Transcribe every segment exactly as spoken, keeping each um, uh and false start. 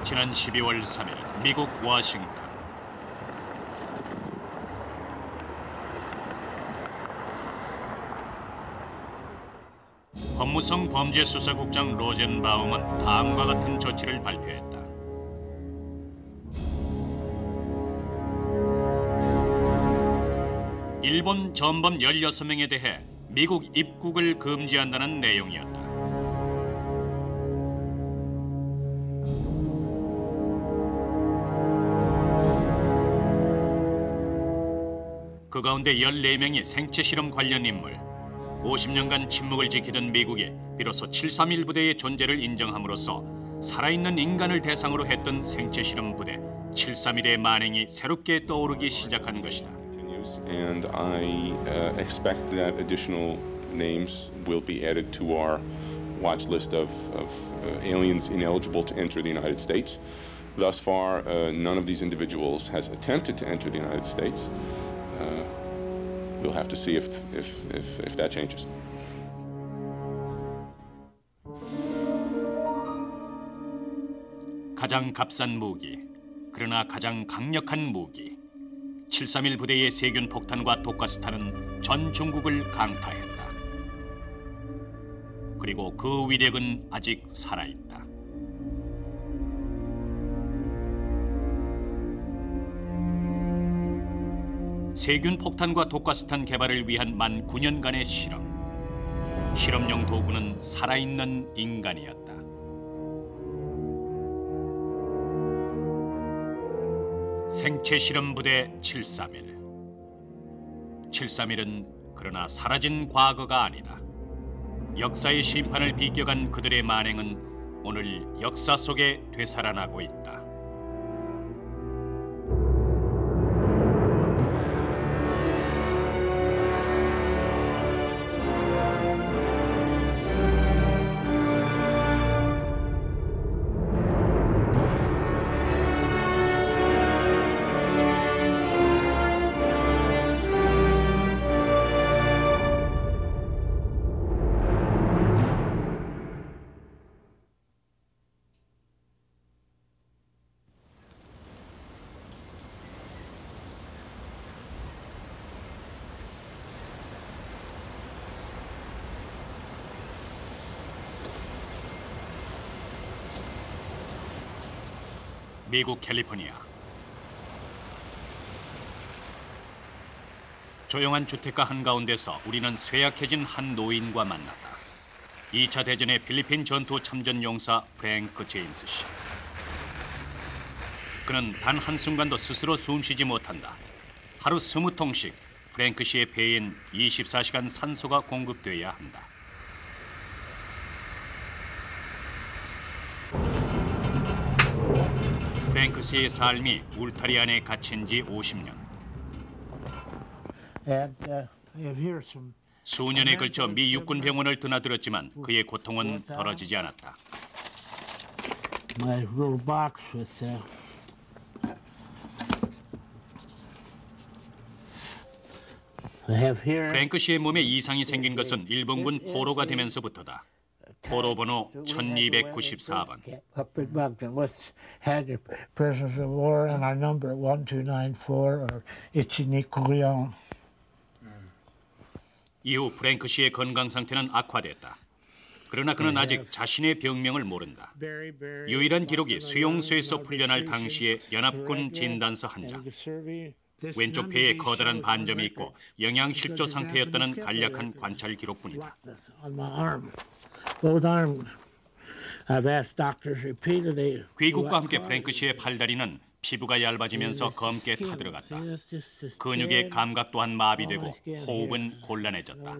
지난 십이월 삼일 미국 워싱턴. 법무성 범죄수사국장 로젠바움은 다음과 같은 조치를 발표했다. 일본 전범 열여섯 명에 대해 미국 입국을 금지한다는 내용이었다. 그 가운데 열네 명이 생체 실험 관련 인물, 오십 년간 침묵을 지키던 미국이 비로소 칠삼일 부대의 존재를 인정함으로써 살아있는 인간을 대상으로 했던 생체 실험 부대 칠삼일의 만행이 새롭게 떠오르기 시작한 것이다. And I uh, expect that additional names will be added to our watch list of, of uh, aliens ineligible to enter the United States. Thus far, uh, none of these individuals has attempted to enter the United States. Uh, we'll have to see if, if, if, if that changes. 가장 값싼 무기, 그러나 가장 강력한 무기. 칠삼일 부대의 세균 폭탄과 독가스탄은 전 중국을 강타했다. 그리고 그 위력은 아직 살아있다. 세균 폭탄과 독가스탄 개발을 위한 만 구 년간의 실험. 실험용 도구는 살아있는 인간이었다. 생체 실험 부대 칠삼일. 칠삼일은 그러나 사라진 과거가 아니다. 역사의 심판을 비껴간 그들의 만행은 오늘 역사 속에 되살아나고 있다. 미국 캘리포니아. 조용한 주택가 한가운데서 우리는 쇠약해진 한 노인과 만났다. 이 차 대전의 필리핀 전투 참전 용사 프랭크 제임스 씨. 그는 단 한순간도 스스로 숨쉬지 못한다. 하루 스무 통씩 프랭크 씨의 폐엔 이십사 시간 산소가 공급돼야 한다. 프랭크 씨의 삶이 울타리 안에 갇힌 지 오십 년. 수년에 걸쳐 미 육군 병원을 드나들었지만 그의 고통은 덜어지지 않았다. 프랭크 씨의 몸에 이상이 생긴 것은 일본군 포로가 되면서부터다. 포로 번호 천이백구십사 번. 이후 프랭크 씨의 건강 상태는 악화됐다. 그러나 그는 아직 자신의 병명을 모른다. 유일한 기록이 수용소에서 풀려날 당시의 연합군 진단서 한 장. 왼쪽 폐에 커다란 반점이 있고 영양실조 상태였다는 간략한 관찰 기록뿐이다. 귀국과 함께 프랭크 씨의 팔다리는 피부가 얇아지면서 검게 타들어갔다. 근육의 감각 또한 마비되고 호흡은 곤란해졌다.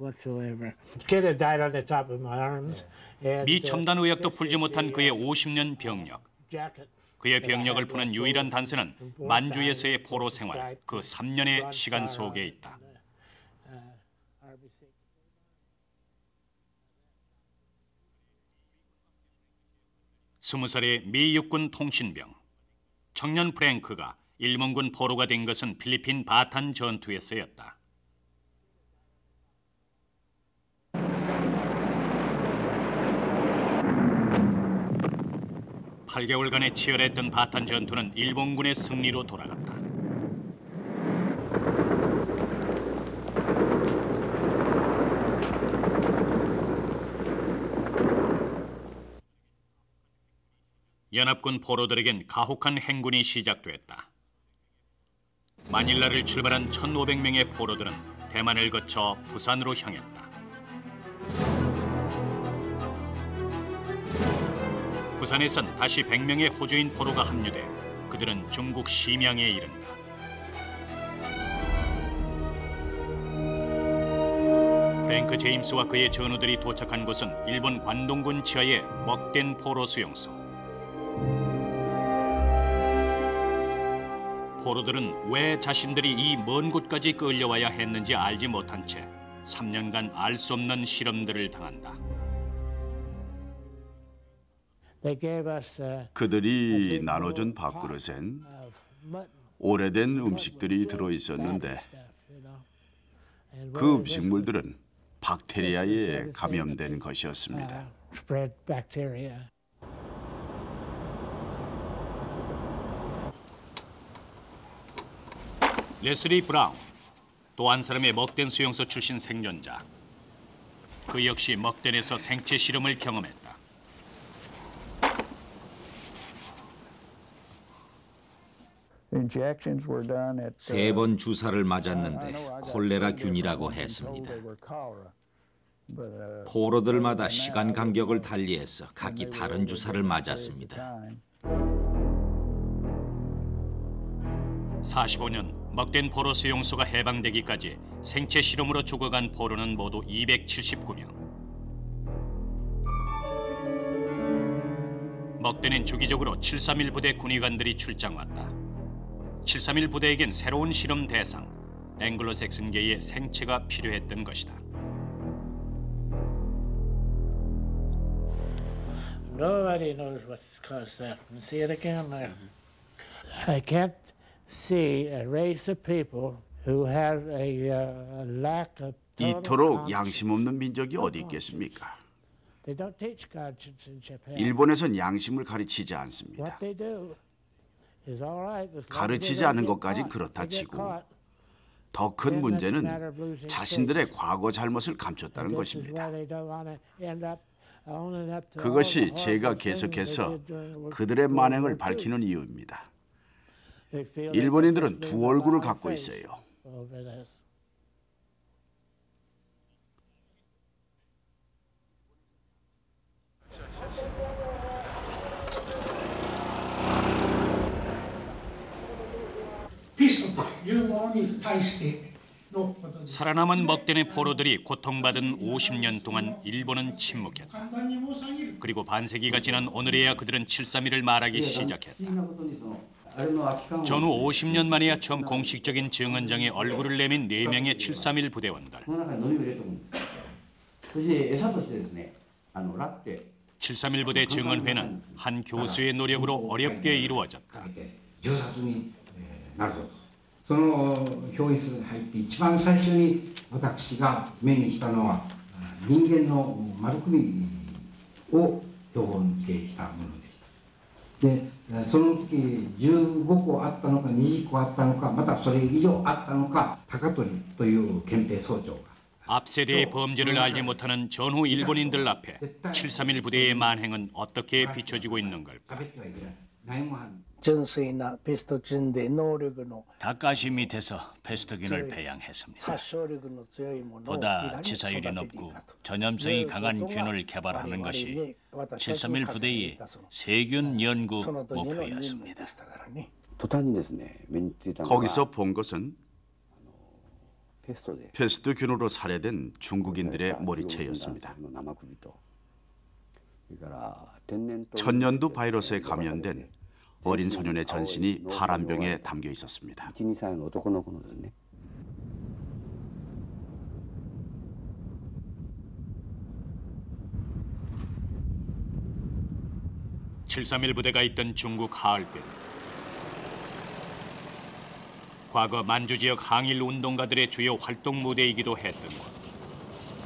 미 첨단 의학도 풀지 못한 그의 오십 년 병력. 그의 병력을 푸는 유일한 단서는 만주에서의 포로 생활, 그 삼 년의 시간 속에 있다. 스무 살의 미 육군 통신병. 청년 프랭크가 일본군 포로가 된 것은 필리핀 바탄 전투에서였다. 팔 개월간의 치열했던 바탄 전투는 일본군의 승리로 돌아갔다. 연합군 포로들에겐 가혹한 행군이 시작됐다. 마닐라를 출발한 천오백 명의 포로들은 대만을 거쳐 부산으로 향했다. 부산에선 다시 백 명의 호주인 포로가 합류돼 그들은 중국 심양에 이른다. 프랭크 제임스와 그의 전우들이 도착한 곳은 일본 관동군 지하의 먹된 포로 수용소. 포로들은 왜 자신들이 이 먼 곳까지 끌려와야 했는지 알지 못한 채 삼 년간 알 수 없는 실험들을 당한다. 그들이 나눠준 밥그릇엔 오래된 음식들이 들어있었는데 그 음식물들은 박테리아에 감염된 것이었습니다. 레슬리 브라운, 또 한 사람의 먹된 수용소 출신 생존자. 그 역시 먹된에서 생체 실험을 경험했다. 세 번 주사를 맞았는데 콜레라균이라고 했습니다. 포로들마다 시간 간격을 달리해서 각기 다른 주사를 맞았습니다. 사십오 년 먹된 포로 수용소가 해방되기까지 생체 실험으로 죽어간 포로는 모두 이백칠십구 명. 먹된엔 주기적으로 칠삼일 부대 군의관들이 출장 왔다. 칠삼일 부대에겐 새로운 실험 대상, 앵글로색슨계의 생체가 필요했던 것이다. Nobody knows what's caused that. See it again there. I can't see a race of people who have a uh, lack of 이토록 양심 없는 민족이 어디 있겠습니까? 일본에선 양심을 가르치지 않습니다. 가르치지 않은 것까진 그렇다 치고 더 큰 문제는 자신들의 과거 잘못을 감췄다는 것입니다. 그것이 제가 계속해서 그들의 만행을 밝히는 이유입니다. 일본인들은 두 얼굴을 갖고 있어요. 살아남은 먹된의 포로들이 고통받은 오십 년 동안 일본은 침묵했다. 그리고 반세기가 지난 오늘에야 그들은 칠삼일을 말하기 시작했다. 전후 오십 년 만에야 처음 공식적인 증언장에 얼굴을 내민 네 명의 칠삼일 부대원들. 칠삼일 부대 증언회는 한 교수의 노력으로 어렵게 이루어졌다. その表現数に入って一番最初に私が目にしたのは人間の丸首を標本付けしたものでした。で、その時じゅうごこあったのかにじゅっこあったのかまたそれ以上あったのか高取という憲兵総長が 앞 세대의 범죄를 알지 못하는 전후 일본인들 앞에 칠삼일 부대의 만행은 어떻게 비춰지고 있는 걸까? 다카시 밑에서 페스토균을 배양했습니다. 보다 치사율이 높고 전염성이 강한 균을 개발하는 것이 칠삼일 부대의 세균 연구 목표였습니다. 거기서 본 것은 페스토균으로 살해된 중국인들의 머리채였습니다. 천년두 바이러스에 감염된 어린 소년의 전신이 파란 병에 담겨 있었습니다. 칠삼일 부대가 있던 중국 하얼빈. 과거 만주 지역 항일 운동가들의 주요 활동 무대이기도 했던 곳.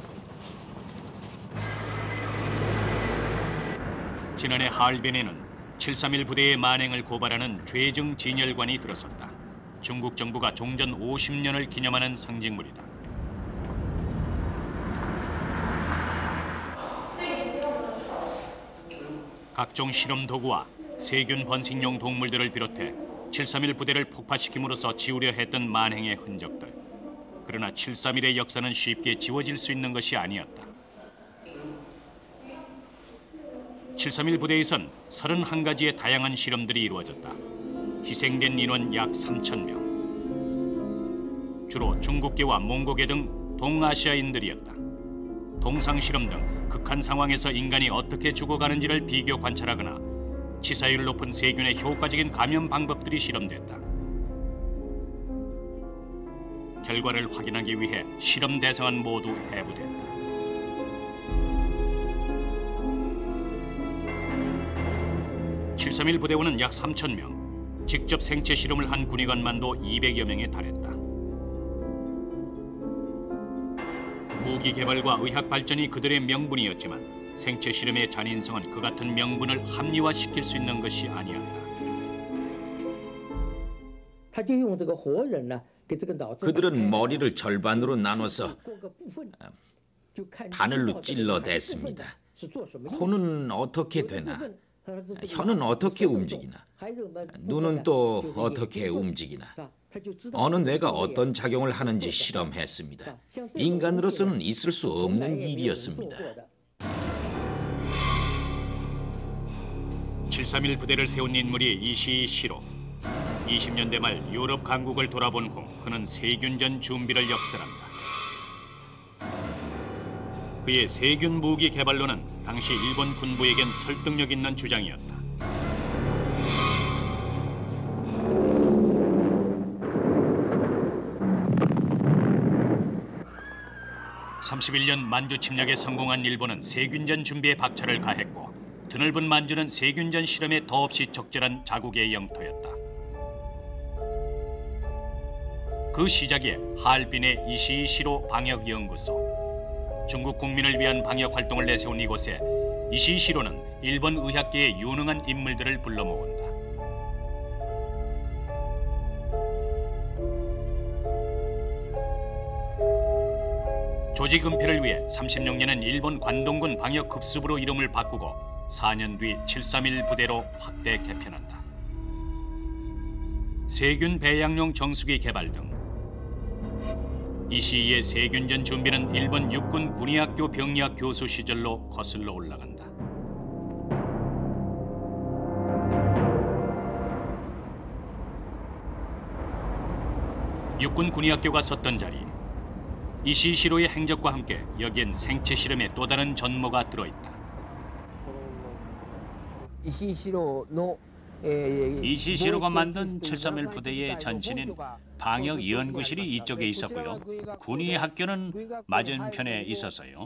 지난해 하얼빈에는 칠삼일 부대의 만행을 고발하는 죄증 진열관이 들어섰다. 중국 정부가 종전 오십 년을 기념하는 상징물이다. 각종 실험 도구와 세균 번식용 동물들을 비롯해 칠삼일 부대를 폭파시킴으로써 지우려 했던 만행의 흔적들. 그러나 칠삼일의 역사는 쉽게 지워질 수 있는 것이 아니었다. 칠삼일 부대에선 서른한 가지의 다양한 실험들이 이루어졌다. 희생된 인원 약 삼천 명. 주로 중국계와 몽고계 등 동아시아인들이었다. 동상 실험 등 극한 상황에서 인간이 어떻게 죽어가는지를 비교 관찰하거나 치사율 높은 세균의 효과적인 감염 방법들이 실험됐다. 결과를 확인하기 위해 실험 대상은 모두 해부됐다. 칠삼일 부대원은 약 삼천 명, 직접 생체 실험을 한 군의관만도 이백여 명에 달했다. 무기 개발과 의학 발전이 그들의 명분이었지만 생체 실험의 잔인성은 그 같은 명분을 합리화시킬 수 있는 것이 아니었다. 그들은 머리를 절반으로 나눠서 바늘로 찔러댔습니다. 코는 어떻게 되나? 혀는 어떻게 움직이나? 눈은 또 어떻게 움직이나? 어느 뇌가 어떤 작용을 하는지 실험했습니다. 인간으로서는 있을 수 없는 일이었습니다. 칠삼일 부대를 세운 인물이 이시이 시로. 이십 년대 말 유럽 강국을 돌아본 후 그는 세균전 준비를 역설한다. 그의 세균 무기 개발론은 당시 일본 군부에겐 설득력 있는 주장이었다. 삼십일 년 만주 침략에 성공한 일본은 세균전 준비에 박차를 가했고 드넓은 만주는 세균전 실험에 더없이 적절한 자국의 영토였다. 그 시작에 하얼빈의 이시이 시로 방역연구소. 중국 국민을 위한 방역 활동을 내세운 이곳에 이시이 시로는 일본 의학계의 유능한 인물들을 불러 모은다. 조직 은폐를 위해 삼십육 년은 일본 관동군 방역급습으로 이름을 바꾸고 사 년 뒤 칠삼일 부대로 확대 개편한다. 세균 배양용 정수기 개발 등 이시이의 세균전 준비는 일본 육군 군의학교 병리학 교수 시절로 거슬러 올라간다. 육군 군의학교가 섰던 자리. 이시이 시로의 행적과 함께 여기엔 생체 실험의 또 다른 전모가 들어있다. 이시이 시로가 만든 칠삼일 부대의 전신인 방역연구실이 이쪽에 있었고요. 군의학교는 맞은편에 있었어요.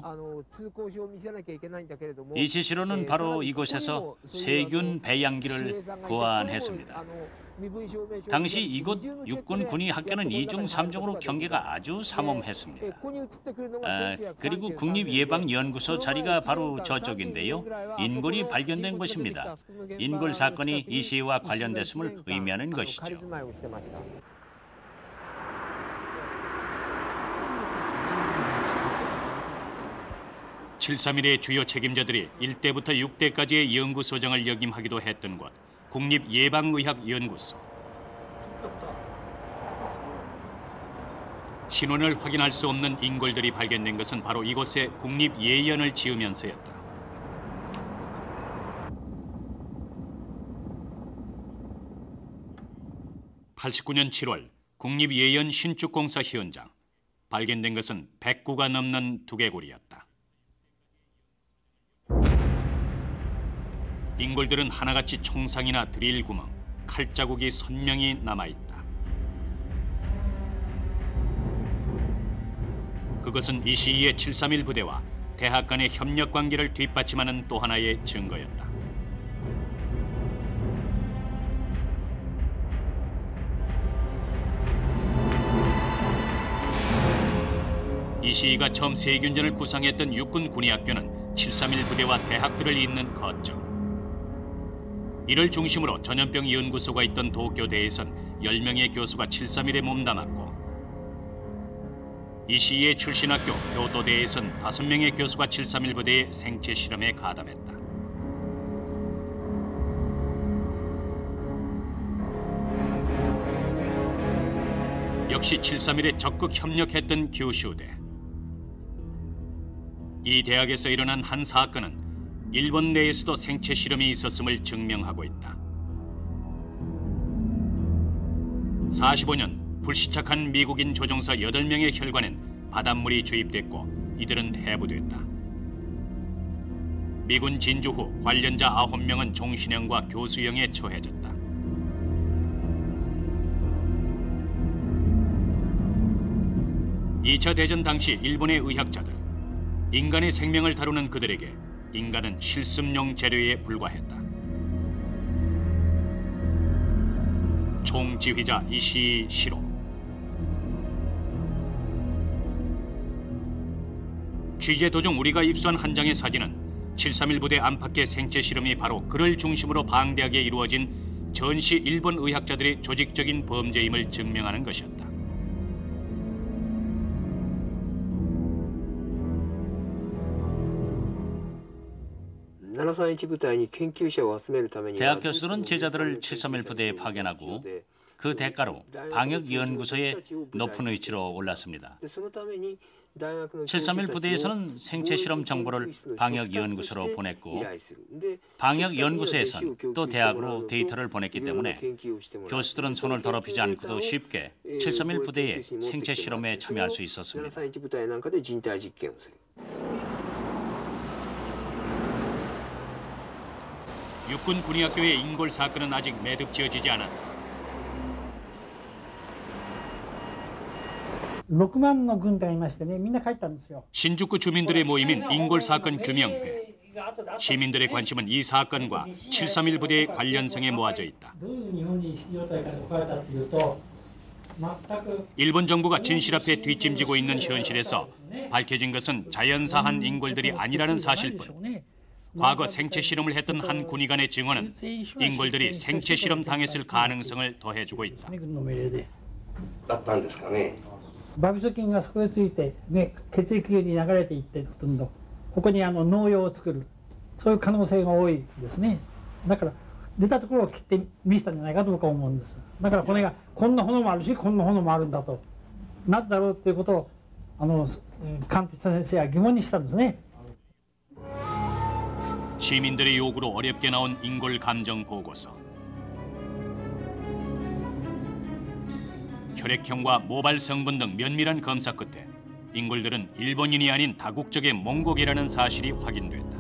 이시이 시로는 바로 이곳에서 세균 배양기를 고안했습니다. 당시 이곳 육군 군의학교는 이중 삼중으로 경계가 아주 삼엄했습니다. 아, 그리고 국립예방연구소 자리가 바로 저쪽인데요. 인골이 발견된 곳입니다. 인골 사건이 이시이와 관련됐음을 의미하는 것이죠. 칠삼일의 주요 책임자들이 일 대부터 육 대까지의 연구소장을 역임하기도 했던 곳. 국립예방의학연구소. 신원을 확인할 수 없는 인골들이 발견된 것은 바로 이곳에 국립예연을 지으면서였다. 팔십구 년 칠월 국립예연 신축공사 현장. 발견된 것은 백 구가 넘는 두개골이었다. 인골들은 하나같이 총상이나 드릴 구멍, 칼자국이 선명히 남아있다. 그것은 이시이의 칠삼일 부대와 대학 간의 협력 관계를 뒷받침하는 또 하나의 증거였다. 이시이가 처음 세균전을 구상했던 육군 군의학교는 칠삼일 부대와 대학들을 잇는 거점. 이를 중심으로 전염병 연구소가 있던 도쿄대에선 열 명의 교수가 칠삼일에 몸담았고 이 시기에 출신 학교 교토대에선 다섯 명의 교수가 칠삼일 부대의 생체 실험에 가담했다. 역시 칠삼일에 적극 협력했던 규슈대. 이 대학에서 일어난 한 사건은 일본 내에서도 생체 실험이 있었음을 증명하고 있다. 사십오 년 불시착한 미국인 조종사 여덟 명의 혈관엔 바닷물이 주입됐고 이들은 해부됐다. 미군 진주 후 관련자 아홉 명은 종신형과 교수형에 처해졌다. 이 차 대전 당시 일본의 의학자들, 인간의 생명을 다루는 그들에게 인간은 실습용 재료에 불과했다. 총지휘자 이시이 시로. 취재 도중 우리가 입수한 한 장의 사진은 칠삼일 부대 안팎의 생체 실험이 바로 그를 중심으로 방대하게 이루어진 전시 일본 의학자들의 조직적인 범죄임을 증명하는 것이었다. 대학 교수는 제자들을 칠삼일 부대에 파견하고 그 대가로 방역연구소에 높은 위치로 올랐습니다. 칠삼일 부대에서는 생체 실험 정보를 방역연구소로 보냈고 방역연구소에선 또 대학으로 데이터를 보냈기 때문에 교수들은 손을 더럽히지 않고도 쉽게 칠삼일 부대의 생체 실험에 참여할 수 있었습니다. 육군 군의학교의 인골 사건은 아직 매듭지어지지 않았다. ろくまんの軍隊がいましてね、みんな帰ったんですよ。 신주쿠 주민들의 모임인 인골 사건 규명회. 시민들의 관심은 이 사건과 칠삼일 부대의 관련성에 모아져 있다. 일본 정부가 진실 앞에 뒷짐지고 있는 현실에서 밝혀진 것은 자연사한 인골들이 아니라는 사실뿐. 과거 생체 실험을 했던 한 군의관의 증언은 인골들이 생체 실험 당했을 가능성을 더해주고 있다. バビソ菌がそこへついて、ね、血液に流れていってどんどんここにあの農用を作るそういう可能性が多いですね。だから出たところを切って見せたんじゃないかと僕は思うんです。だから骨がこんな骨もあるしこんな骨もあるんだとなんだろうっていうことをあの鑑定した先生は疑問にしたんですね。 시민들의 요구로 어렵게 나온 인골 감정 보고서. 혈액형과 모발 성분 등 면밀한 검사 끝에 인골들은 일본인이 아닌 다국적의 몽고계라는 사실이 확인됐다.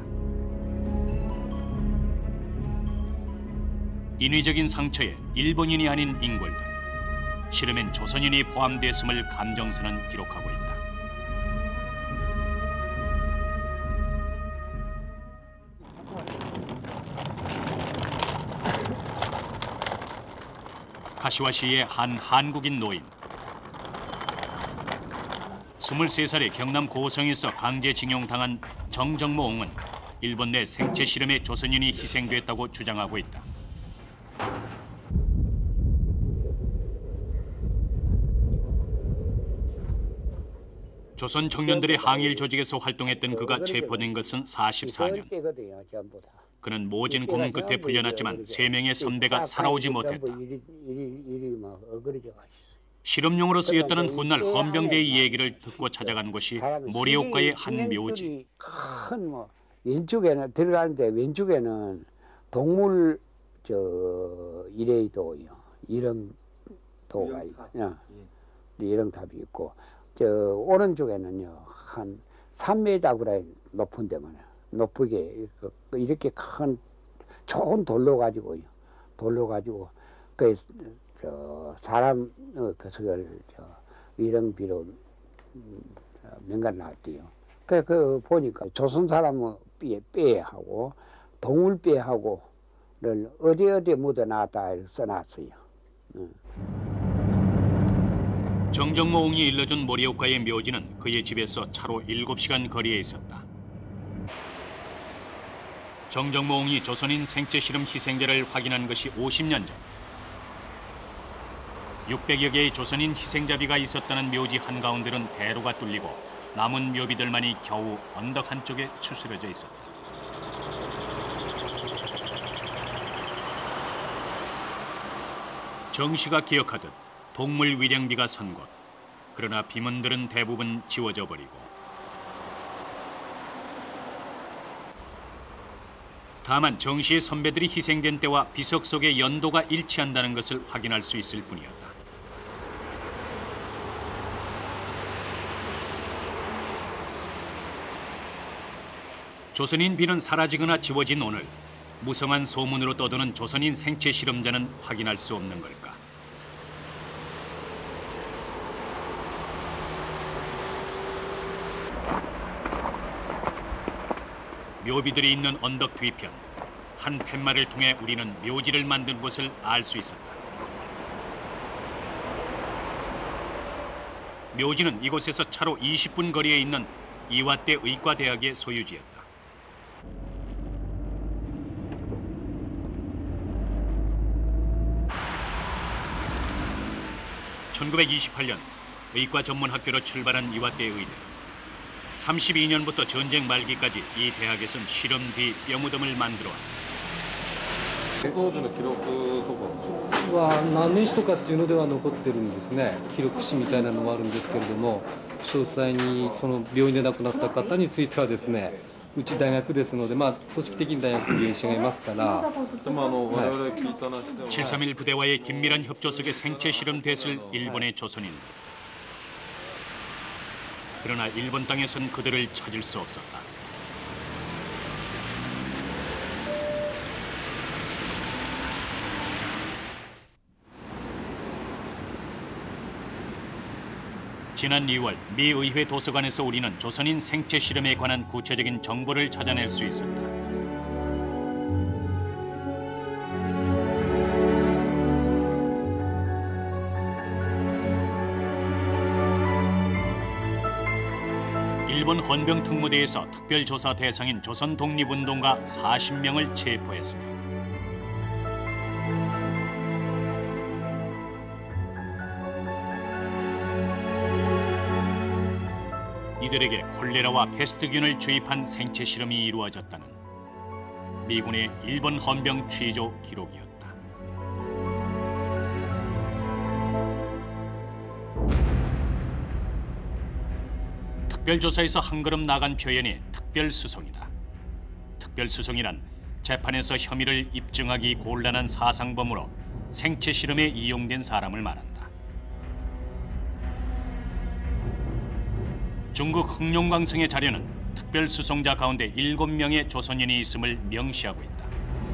인위적인 상처에 일본인이 아닌 인골들, 실험엔 조선인이 포함됐음을 감정서는 기록하고 있다. 카시와시의 한 한국인 노인. 스물세 살의 경남 고성에서 강제징용당한 정정모옹은 일본 내 생체 실험에 조선인이 희생됐다고 주장하고 있다. 조선 청년들의 항일 조직에서 활동했던 그가 체포된 것은 사십사 년. 그는 모진 고문 끝에 풀려났지만 세 명의 선배가 살아오지 못했다. 실험용으로 쓰였다는 훗날 헌병대의 얘기를 듣고 찾아간 곳이 모리오카의 한 묘지. 큰 뭐 왼쪽에는 들어가는데 왼쪽에는 동물 저 이레이도요. 이름도가 있고, 이름탑이 있고, 저 오른쪽에는요 한 삼 미터 그라 높은 데만 높게 이렇게 큰 좋은 돌로 가지고요. 돌로 가지고 그 저 사람 그걸 저 이름비로 명간 나왔대요. 그, 그 보니까 조선 사람은 뼈, 뼈하고 동물 뼈하고를 어디 어디 묻어놨다 써놨어요. 응. 정정모옹이 일러준 모리오카의 묘지는 그의 집에서 차로 일곱 시간 거리에 있었다. 정정모옹이 조선인 생체 실험 희생자를 확인한 것이 오십 년 전. 육백여 개의 조선인 희생자비가 있었다는 묘지 한가운데는 대로가 뚫리고 남은 묘비들만이 겨우 언덕 한쪽에 추스려져 있었다. 정 씨가 기억하듯 동물 위령비가 선 곳. 그러나 비문들은 대부분 지워져 버리고 다만 정 씨의 선배들이 희생된 때와 비석 속의 연도가 일치한다는 것을 확인할 수 있을 뿐이었다. 조선인 비는 사라지거나 지워진 오늘, 무성한 소문으로 떠도는 조선인 생체 실험자는 확인할 수 없는 걸까? 묘비들이 있는 언덕 뒤편, 한 팻말을 통해 우리는 묘지를 만든 곳을 알 수 있었다. 묘지는 이곳에서 차로 이십 분 거리에 있는 이화대 의과대학의 소유지였다. 천구백이십팔 년 의과 전문학교로 출발한 이화대 의대. 삼십이 년부터 전쟁 말기까지 이 대학에선 실험 뒤 뼈무덤을 만들어 왔다. レコードの記録とかは何年史とかっていうのでは残ってるんですね。記録誌みたいなのもあるんですけれども、詳細にその病院で亡くなった方についてはですね、うち大学ですので、まあ組織的に大学と病院者がいますから。でもあの我々聞いた話では 칠삼일 부대와의 긴밀한 협조 속에 생체 실험됐을 일본의 조선인들. 그러나 일본 땅에선 그들을 찾을 수 없었다. 지난 이월 미 의회 도서관에서 우리는 조선인 생체 실험에 관한 구체적인 정보를 찾아낼 수 있었다. 일본 헌병특무대에서 특별조사 대상인 조선 독립운동가 사십 명을 체포했습니다. 이들에게 콜레라와 페스트균을 주입한 생체 실험이 이루어졌다는 미군의 일본 헌병 취조 기록이었다. 특별조사에서 한 걸음 나간 표현이 특별수송이다. 특별수송이란 재판에서 혐의를 입증하기 곤란한 사상범으로 생체 실험에 이용된 사람을 말한다. 중국 흑룡광성의 자료는 특별수송자 가운데 일곱 명의 조선인이 있음을 명시하고 있다.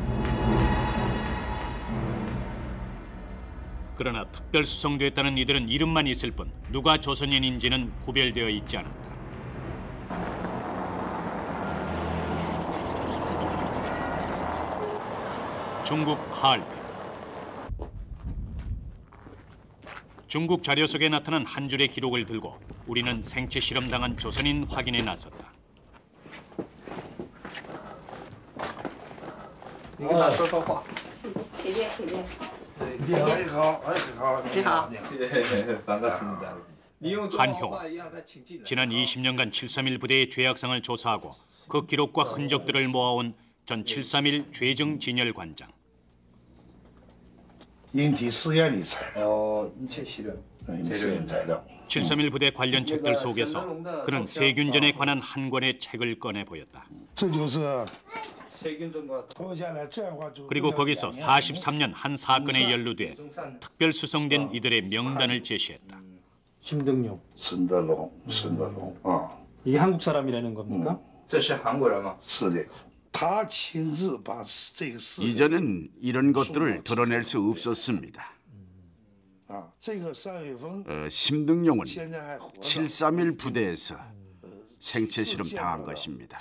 그러나 특별수송됐다는 이들은 이름만 있을 뿐 누가 조선인인지는 구별되어 있지 않았다. 중국 하얼빈. 중국 자료 속에 나타난 한 줄의 기록을 들고 우리는 생체 실험당한 조선인 확인에 나섰다. 한효. 지난 이십 년간 칠삼일 부대의 죄악상을 조사하고 그 기록과 흔적들을 모아온 전 칠삼일 죄정진열관장. 인体试验的材料. 어, 인체 실험. 실험材料. 칠삼일 부대 관련 책들 속에서 그는 세균전에 관한 한 권의 책을 꺼내 보였다. 그리고 거기서 사십삼 년 한 사건에 연루돼 특별 수송된 이들의 명단을 제시했다. 심등용. 신德龙, 신德龙. 어. 이게 한국 사람이라는 겁니까? 这是韩国人吗? 是的. 이전엔 이런 것들을 드러낼 수 없었습니다. 어, 심등용은 칠삼일 부대에서 생체 실험 당한 것입니다.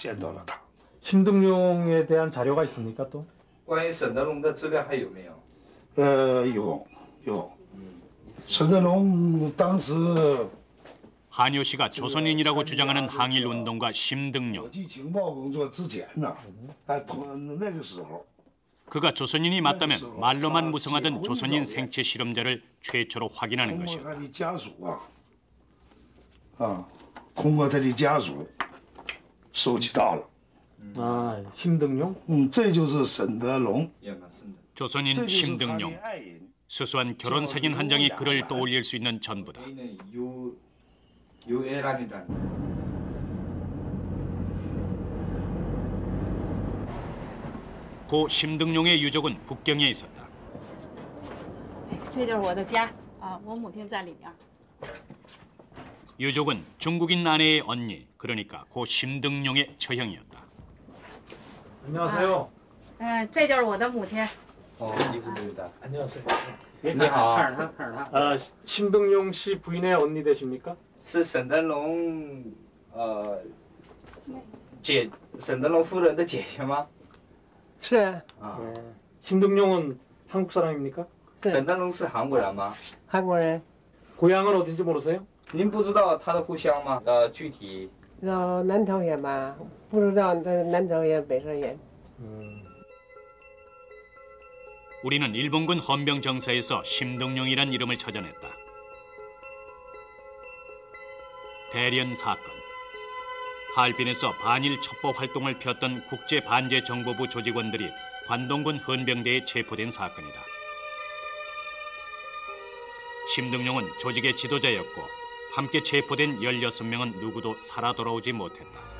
심등용에 대한 자료가 있습니까 또? 关于沈德龙的资料还有没有? 呃有有沈德龙当时 한효 씨가 조선인이라고 주장하는 항일 운동가 심등용. 그가 조선인이 맞다면 말로만 무성하던 조선인 생체 실험자를 최초로 확인하는 것이었다. 아, 심등용? 조선인 심등용. 수수한 결혼 사진 한 장이 그를 떠올릴 수 있는 전부다. 고 심등용의 유족은 북경에 있었다. 유족은 중국인 아내의 언니, 그러니까 고 심등용의 처형이었다. 안녕하세요. 아, 这就是我的母亲. 어, 이분입니다. 안녕하세요. 네, 아, 심등용 씨 부인의 언니 되십니까? 是沈德龙呃姐沈德龙夫人的姐姐吗？ 是啊。 심등용은 한국 사람입니까? 沈德龙是韩国人吗？ 韩国人。 고향은 어딘지 모르세요? 您不知道他的故乡吗？呃，具体。 到南朝鲜吧，不知道在南朝鲜、北朝鲜。 음. 우리는 일본군 헌병 정사에서 심등용이란 이름을 찾아냈다. 대련 사건. 하얼빈에서 반일 첩보 활동을 폈던 국제반제정보부 조직원들이 관동군 헌병대에 체포된 사건이다. 심등용은 조직의 지도자였고 함께 체포된 열여섯 명은 누구도 살아 돌아오지 못했다.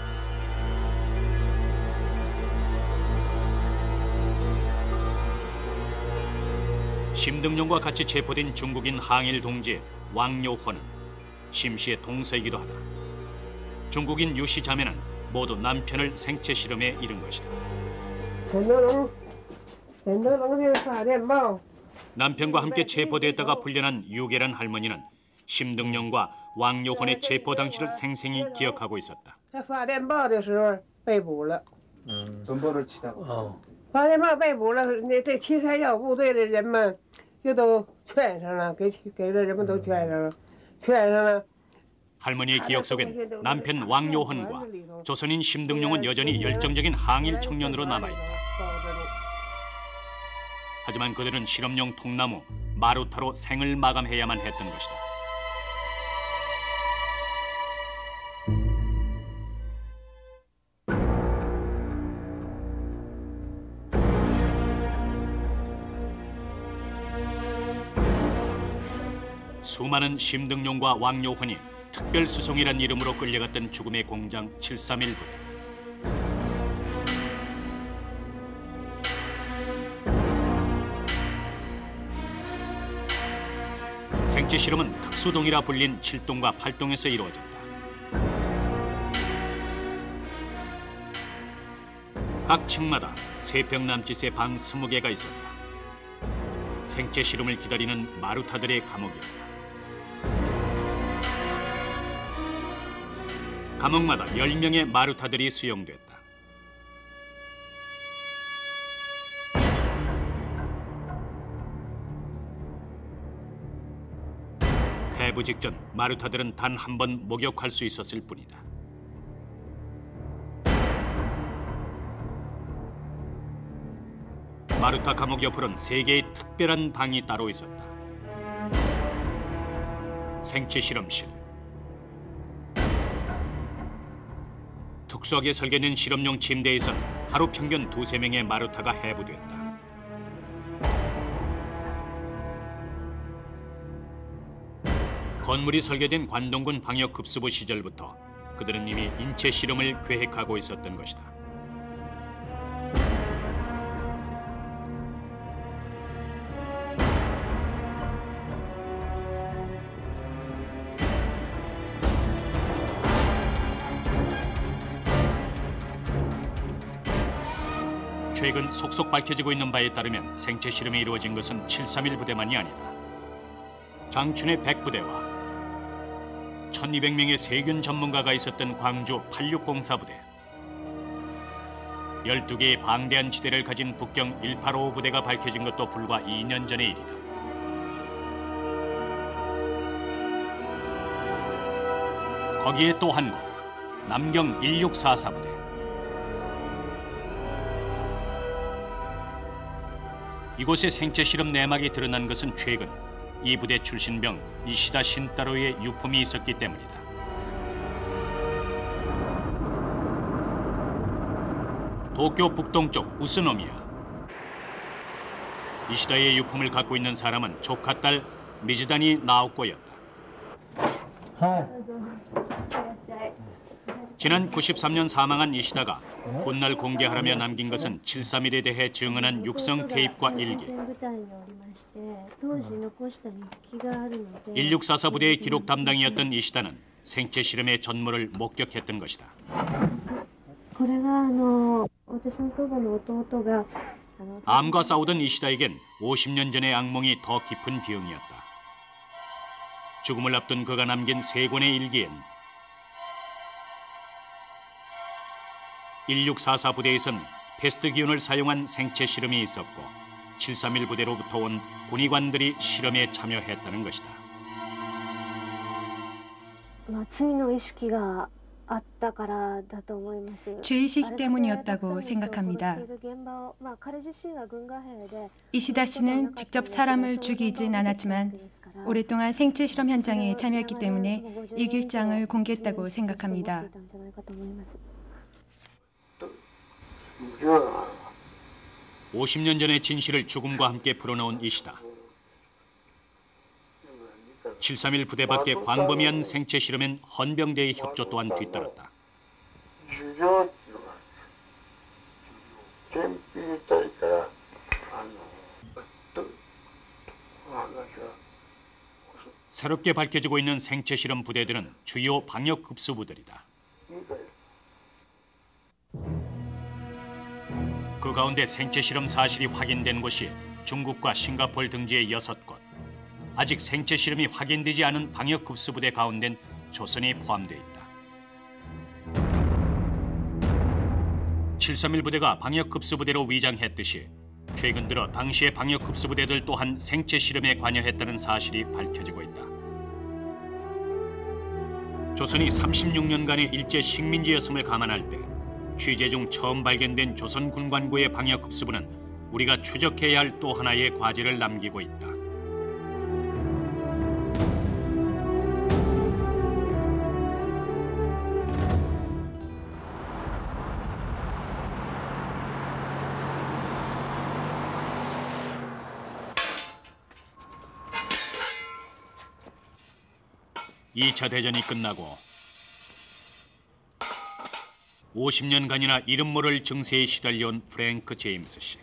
심등용과 같이 체포된 중국인 항일 동지 왕요헌은 심 씨의 동서이기도 하다. 중국인 유 씨 자매는 모두 남편을 생체 실험에 이른 것이다. 남편과 함께 체포됐다가 풀려난 유계란 할머니는 심등용과 왕요헌의 체포 당시를 생생히 기억하고 있었다. 전보를 치다가. 发电报被捕了，那这七三幺部队的人们就都劝上了，给给的人们都劝上了，劝上了。 할머니의 기억 속엔 남편 왕요헌과 조선인 심등용은 여전히 열정적인 항일 청년으로 남아있다. 하지만 그들은 실험용 통나무 마루타로 생을 마감해야만 했던 것이다. 수많은 심등용과 왕요헌이 특별수송이란 이름으로 끌려갔던 죽음의 공장 칠삼일 부대. 생체 실험은 특수동이라 불린 칠 동과 팔 동에서 이루어졌다. 각 층마다 세 평 남짓의 방 스무 개가 있었다. 생체 실험을 기다리는 마루타들의 감옥이었다. 감옥마다 열 명의 마루타들이 수용됐다. 폐부 직전 마루타들은 단 한 번 목욕할 수 있었을 뿐이다. 마루타 감옥 옆으로는 세 개의 특별한 방이 따로 있었다. 생체 실험실, 특수하게 설계된 실험용 침대에선 하루 평균 두세 명의 마루타가 해부됐다. 건물이 설계된 관동군 방역급수부 시절부터 그들은 이미 인체 실험을 계획하고 있었던 것이다. 최근 속속 밝혀지고 있는 바에 따르면 생체 실험이 이루어진 것은 칠삼일 부대만이 아니다. 장춘의 백 부대와 천이백 명의 세균 전문가가 있었던 광주 팔육공사 부대, 열두 개의 방대한 지대를 가진 북경 일팔오오 부대가 밝혀진 것도 불과 이 년 전의 일이다. 거기에 또 한 곳, 남경 일육사사 부대. 이곳에 생체 실험 내막이 드러난 것은 최근 이 부대 출신 병 이시다 신타로의 유품이 있었기 때문이다. 도쿄 북동쪽 우스노미야. 이시다의 유품을 갖고 있는 사람은 조카 딸 미즈다니 나오코였다. 지난 구십삼 년 사망한 이시다가 훗날 공개하라며 남긴 것은 칠삼일에 대해 증언한 육성 테이프와 일기. 일육사사 부대의 기록 담당이었던 이시다는 생체 실험의 전모를 목격했던 것이다. 암과 싸우던 이시다에겐 오십 년 전의 악몽이 더 깊은 비용이었다. 죽음을 앞둔 그가 남긴 세 권의 일기엔 일육사사 부대에선 패스트 기운을 사용한 생체 실험이 있었고 칠삼일 부대로부터 온 군의관들이 실험에 참여했다는 것이다. 죄의식 때문이었다고 생각합니다. 이시다 씨는 직접 사람을 죽이진 않았지만 오랫동안 생체 실험 현장에 참여했기 때문에 일기장을 공개했다고 생각합니다. 오십 년 전의 진실을 죽음과 함께 풀어놓은 이시다. 칠삼일 부대 밖의 광범위한 생체 실험엔 헌병대의 협조 또한 뒤따랐다. 새롭게 밝혀지고 있는 생체 실험 부대들은 주요 방역 급수부들이다. 그 가운데 생체 실험 사실이 확인된 곳이 중국과 싱가포르 등지의 여섯 곳. 아직 생체 실험이 확인되지 않은 방역 급수부대 가운데는 조선이 포함되어 있다. 칠삼일 부대가 방역 급수부대로 위장했듯이 최근 들어 당시의 방역 급수부대들 또한 생체 실험에 관여했다는 사실이 밝혀지고 있다. 조선이 삼십육 년간의 일제 식민지였음을 감안할 때 취재 중 처음 발견된 조선 군관구의 방역 급수부는 우리가 추적해야 할 또 하나의 과제를 남기고 있다. 이 차 대전이 끝나고 오십 년간이나 이름 모를 증세에 시달려온 프랭크 제임스 씨.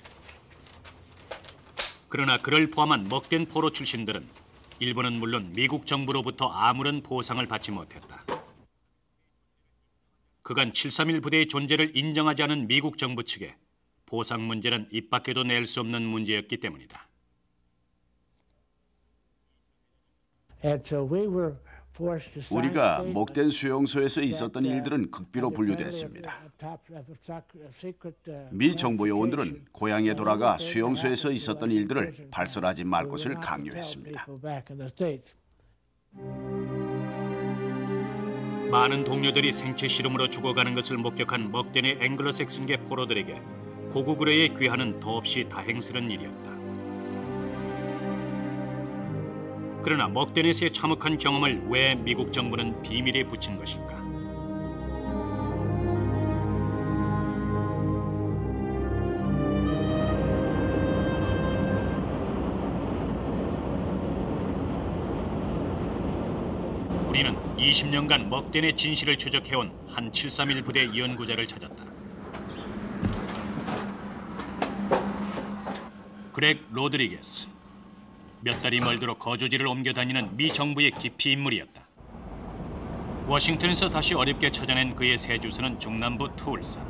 그러나 그를 포함한 먹된 포로 출신들은 일본은 물론 미국 정부로부터 아무런 보상을 받지 못했다. 그간 칠삼일 부대의 존재를 인정하지 않은 미국 정부 측에 보상 문제는 입 밖에도 낼 수 없는 문제였기 때문이다. 우리가 목된 수용소에서 있었던 일들은 극비로 분류됐습니다. 미 정보 요원들은 고향에 돌아가 수용소에서 있었던 일들을 발설하지 말 것을 강요했습니다. 많은 동료들이 생체 실험으로 죽어가는 것을 목격한 먹덴의 앵글로색슨계 포로들에게 고국 의뢰의 귀환은 더없이 다행스런 일이었다. 그러나 먹덴에서의 참혹한 경험을 왜 미국 정부는 비밀에 붙인 것일까? 우리는 이십 년간 먹덴의 진실을 추적해온 한 칠삼일 부대 연구자를 찾았다. 그렉 로드리게스. 몇 달이 멀도록 거주지를 옮겨 다니는 미 정부의 기피 인물이었다. 워싱턴에서 다시 어렵게 찾아낸 그의 새 주소는 중남부 투울사.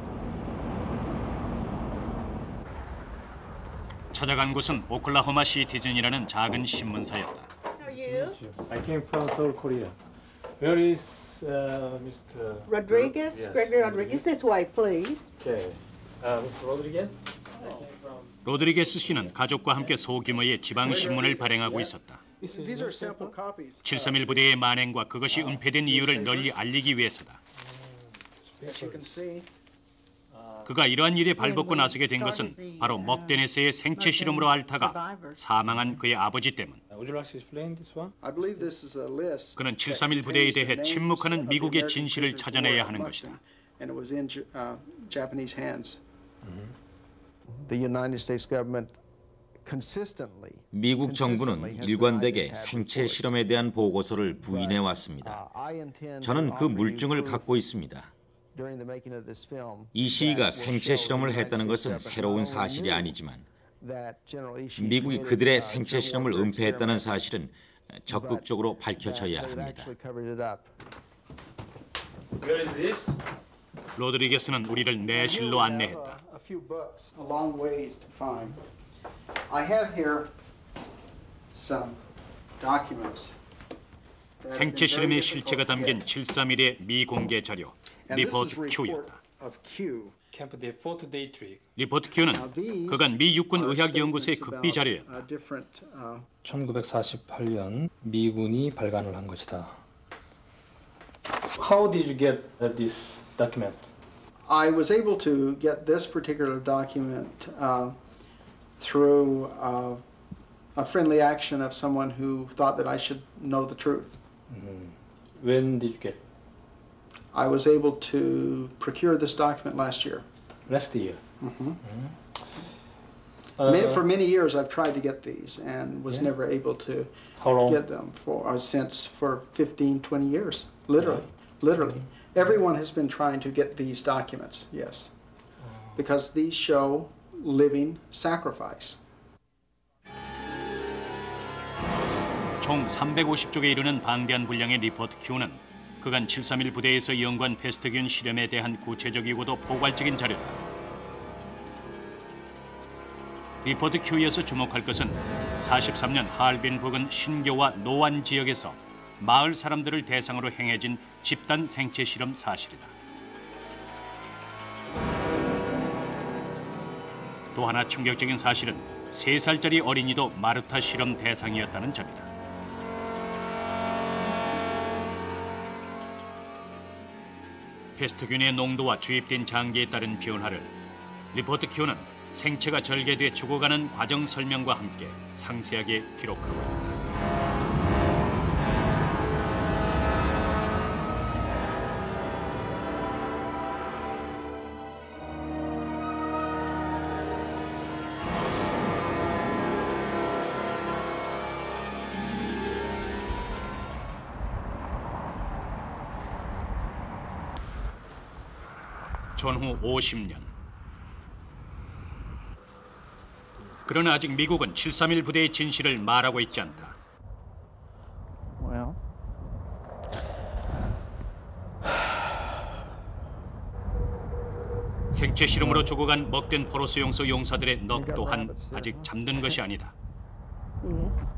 찾아간 곳은 오클라호마 시티즌이라는 작은 신문사였다. I came from Seoul, Korea. Where is uh, Mister Rodriguez? Yes. Gregory Rodriguez, this way, please. Okay. Uh, Mister Rodriguez? 로드리게스 씨는 가족과 함께 소규모의 지방 신문을 발행하고 있었다. 칠삼일 부대의 만행과 그것이 은폐된 이유를 널리 알리기 위해서다. 그가 이러한 일에 발벗고 나서게 된 것은 바로 먹데네스의 생체 실험으로 앓다가 사망한 그의 아버지 때문. 그는 칠삼일 부대에 대해 침묵하는 미국의 진실을 찾아내야 하는 것이다. 미국 정부는 일관되게 생체 실험에 대한 보고서를 부인해 왔습니다. 저는 그 물증을 갖고 있습니다. 이 시위가 생체 실험을 했다는 것은 새로운 사실이 아니지만 미국이 그들의 생체 실험을 은폐했다는 사실은 적극적으로 밝혀져야 합니다. 로드리게스는 우리를 내실로 안내했다. 생체 실험의 실체가 담긴 칠삼일의 미공개 자료, 리포트 Q였다. 리포트 Q는 그간 미 육군 의학연구소의 급비 자료였다. 천구백사십팔 년 미군이 발간을 한 것이다. How did you get this document? I was able to get this particular document uh, through uh, a friendly action of someone who thought that I should know the truth. Mm-hmm. When did you get? I was able to procure this document last year. Last year. Mm-hmm. Mm-hmm. Uh, for many years, I've tried to get these and was yeah. never able to How long? get them for uh, since for fifteen, twenty years, literally, yeah. literally. Mm-hmm. Everyone has been trying to get these documents, yes, because these show living sacrifice. 총 삼백오십 쪽에 이르는 방대한 분량의 리포트 Q는 그간 칠삼일 부대에서 연구한 패스트균 실험에 대한 구체적이고도 포괄적인 자료다. 리포트 Q에서 주목할 것은 사십삼 년 하얼빈 부근 신교와 노안 지역에서 마을 사람들을 대상으로 행해진 집단 생체 실험 사실이다. 또 하나 충격적인 사실은 세 살짜리 어린이도 마르타 실험 대상이었다는 점이다. 패스트균의 농도와 주입된 장기에 따른 변화를 리포트 Q는 생체가 절개돼 죽어가는 과정 설명과 함께 상세하게 기록하고 있다. 전후 오십 년. 그러나 아직 미국은 칠삼일 부대의 진실을 말하고 있지 않다. Well. 생체 실험으로 죽어간 먹된 포로스 용소 용사들의 넋 또한 아직 잠든 것이 아니다. Yes.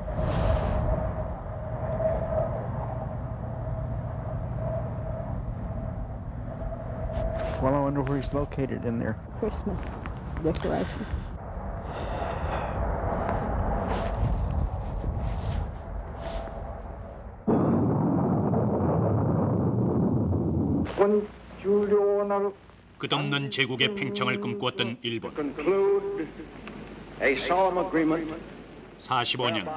Well, I wonder where he's located in there. Christmas decoration. 끝없는 제국의 팽창을 꿈꾸었던 일본. 사십오 년.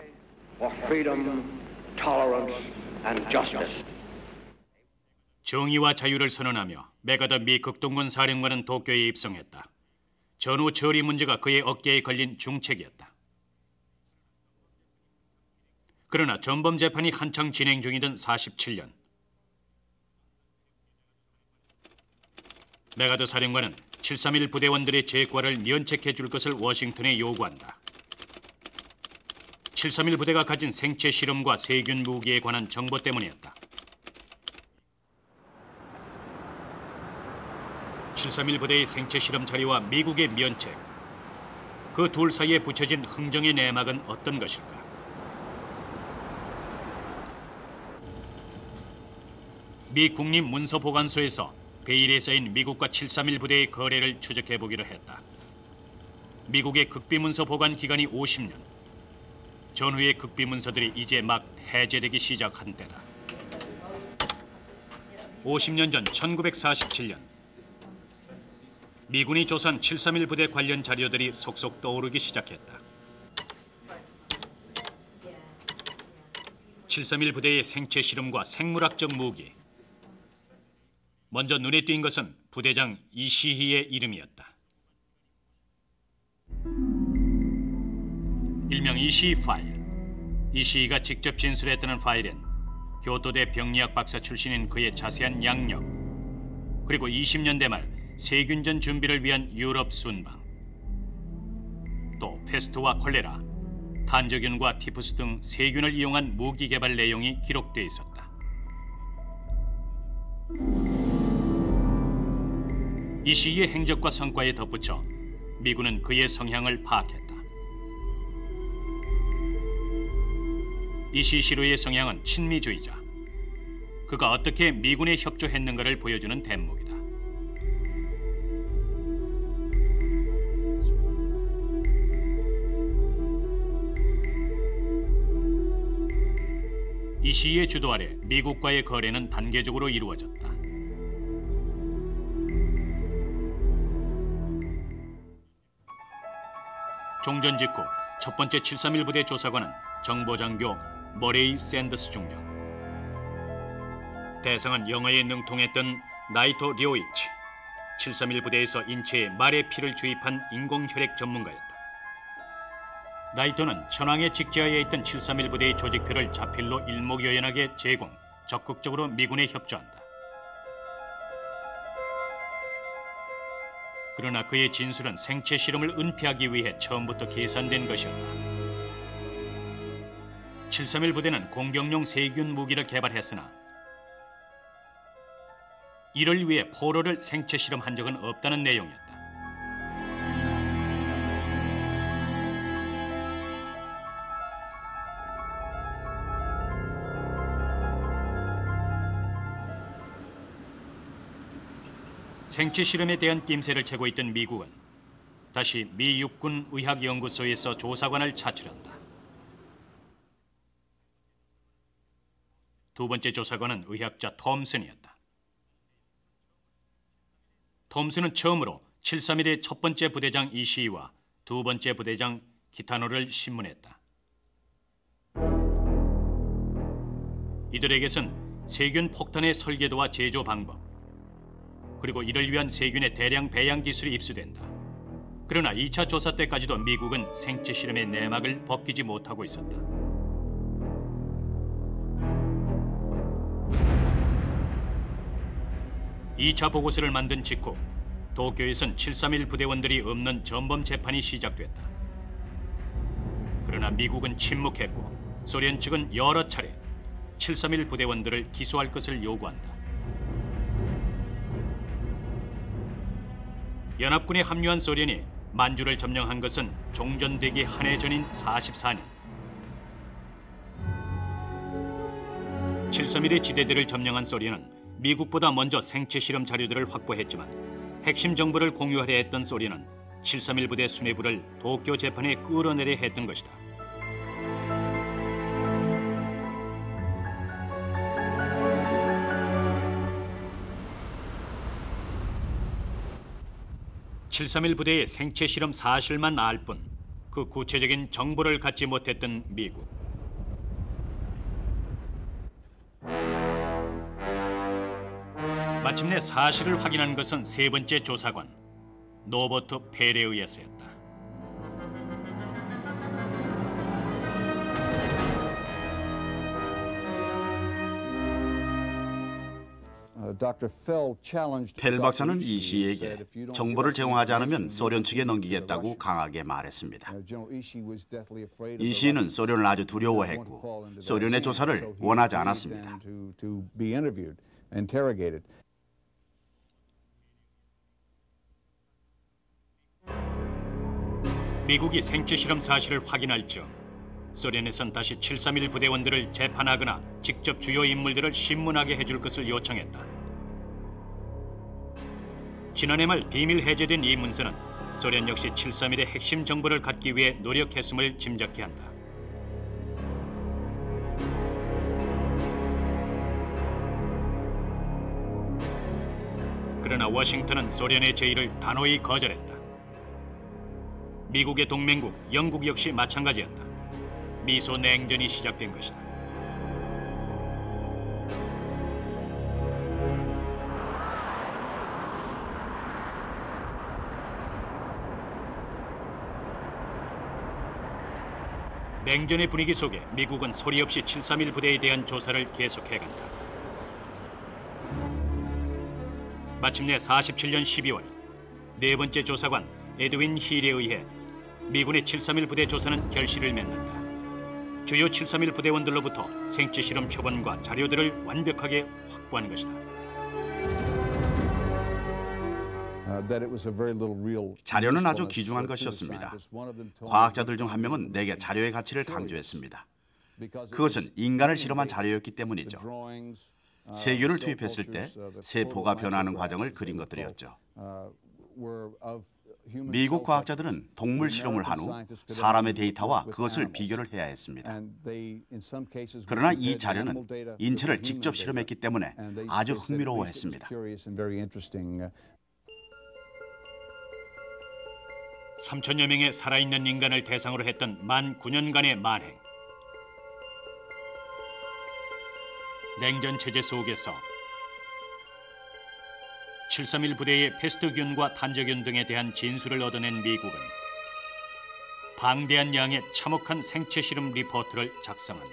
정의와 자유를 선언하며 메가더 미 극동군 사령관은 도쿄에 입성했다. 전후 처리 문제가 그의 어깨에 걸린 중책이었다. 그러나 전범 재판이 한창 진행 중이던 사십칠 년. 메가더 사령관은 칠삼일 부대원들의 재과를 면책해 줄 것을 워싱턴에 요구한다. 칠삼일 부대가 가진 생체 실험과 세균 무기에 관한 정보 때문이었다. 칠삼일 부대의 생체 실험 자료와 미국의 면책, 그 둘 사이에 붙여진 흥정의 내막은 어떤 것일까? 미 국립문서보관소에서 베일에 쌓인 미국과 칠삼일 부대의 거래를 추적해보기로 했다. 미국의 극비문서 보관 기간이 오십 년, 전후의 극비 문서들이 이제 막 해제되기 시작한 때다. 오십 년 전 천구백사십칠 년 미군이 조사한 칠삼일 부대 관련 자료들이 속속 떠오르기 시작했다. 칠삼일 부대의 생체 실험과 생물학적 무기. 먼저 눈에 띈 것은 부대장 이시희의 이름이었다. 일명 이시희 파일. 이시희가 직접 진술했다는 파일엔 교토대 병리학 박사 출신인 그의 자세한 양력, 그리고 이십 년대 말 세균전 준비를 위한 유럽 순방, 또 페스트와 콜레라, 탄저균과 티푸스 등 세균을 이용한 무기 개발 내용이 기록돼 있었다. 이시희의 행적과 성과에 덧붙여 미군은 그의 성향을 파악했다. 이시시로의 성향은 친미주의자. 그가 어떻게 미군에 협조했는가를 보여주는 대목이다. 이시희의 주도 아래 미국과의 거래는 단계적으로 이루어졌다. 종전 직후 첫 번째 칠삼일 부대 조사관은 정보장교 머레이 샌더스 중령. 대상은 영어에 능통했던 나이토 료이치, 칠삼일 부대에서 인체에 말의 피를 주입한 인공혈액 전문가였다. 나이토는 천황의 직지하에 있던 칠삼일 부대의 조직표를 자필로 일목요연하게 제공, 적극적으로 미군에 협조한다. 그러나 그의 진술은 생체 실험을 은폐하기 위해 처음부터 계산된 것이었다. 칠삼일 부대는 공격용 세균 무기를 개발했으나 이를 위해 포로를 생체 실험한 적은 없다는 내용이었다. 생체 실험에 대한 낌새를 채고 있던 미국은 다시 미 육군 의학연구소에서 조사관을 차출한다. 두 번째 조사관은 의학자 톰슨이었다. 톰슨은 처음으로 칠삼일의 첫 번째 부대장 이시희와 두 번째 부대장 기타노를 신문했다. 이들에게선 세균 폭탄의 설계도와 제조 방법, 그리고 이를 위한 세균의 대량 배양 기술이 입수된다. 그러나 이 차 조사 때까지도 미국은 생체 실험의 내막을 벗기지 못하고 있었다. 이 차 보고서를 만든 직후 도쿄에선 칠삼일 부대원들이 없는 전범 재판이 시작됐다. 그러나 미국은 침묵했고 소련 측은 여러 차례 칠삼일 부대원들을 기소할 것을 요구한다. 연합군에 합류한 소련이 만주를 점령한 것은 종전되기 한 해 전인 사십사 년. 칠삼일의 지대들을 점령한 소련은 미국보다 먼저 생체 실험 자료들을 확보했지만 핵심 정보를 공유하려 했던 소련은 칠삼일 부대 수뇌부를 도쿄 재판에 끌어내려 했던 것이다. 칠삼일 부대의 생체 실험 사실만 알 뿐 그 구체적인 정보를 갖지 못했던 미국. 마침내 사실을 확인한 것은 세 번째 조사관 노버트 페레우였었다. 펠 박사는 이시에게 정보를 제공하지 않으면 소련 측에 넘기겠다고 강하게 말했습니다. 이시는 소련을 아주 두려워했고 소련의 조사를 원하지 않았습니다. 미국이 생체 실험 사실을 확인할 즈음 소련에선 다시 칠삼일 부대원들을 재판하거나 직접 주요 인물들을 신문하게 해줄 것을 요청했다. 지난해 말 비밀 해제된 이 문서는 소련 역시 칠삼일의 핵심 정보를 갖기 위해 노력했음을 짐작케 한다. 그러나 워싱턴은 소련의 제의를 단호히 거절했다. 미국의 동맹국 영국 역시 마찬가지였다. 미소 냉전이 시작된 것이다. 냉전의 분위기 속에 미국은 소리 없이 칠삼일 부대에 대한 조사를 계속해간다. 마침내 사십칠 년 십이월 네 번째 조사관 에드윈 힐에 의해 미군의 칠삼일 부대 조사는 결실을 맺는다. 주요 칠삼일 부대원들로부터 생체 실험 표본과 자료들을 완벽하게 확보한 것이다. 자료는 아주 귀중한 것이었습니다. 과학자들 중 한 명은 내게 자료의 가치를 강조했습니다. 그것은 인간을 실험한 자료였기 때문이죠. 세균을 투입했을 때 세포가 변화하는 과정을 그린 것들이었죠. 미국 과학자들은 동물 실험을 한 후 사람의 데이터와 그것을 비교를 해야 했습니다. 그러나 이 자료는 인체를 직접 실험했기 때문에 아주 흥미로워했습니다. 삼천여 명의 살아있는 인간을 대상으로 했던 만 구 년간의 만행. 냉전 체제 속에서 칠삼일 부대의 패스트균과 탄저균 등에 대한 진술을 얻어낸 미국은 방대한 양의 참혹한 생체 실험 리포트를 작성한다.